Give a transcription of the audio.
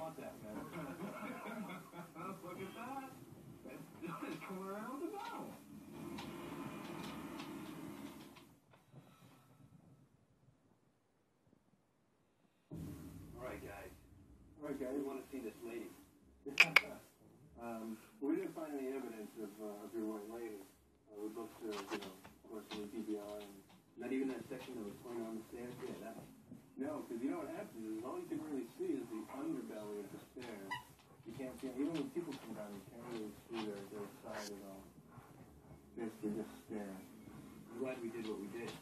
want that, man. Look at that. It's coming around with the bottle. All right, guys. All right, guys. We want to see this lady. We didn't find any evidence of your white lady. We looked, of course, in the DVR and Not even that section that was pointed on the stairs? Yeah, that one. no, because you know what happens is all you can really see is the underbelly of the stairs. You can't see, even when people come down, you can't really see their side at all. Basically just staring. I'm glad we did what we did.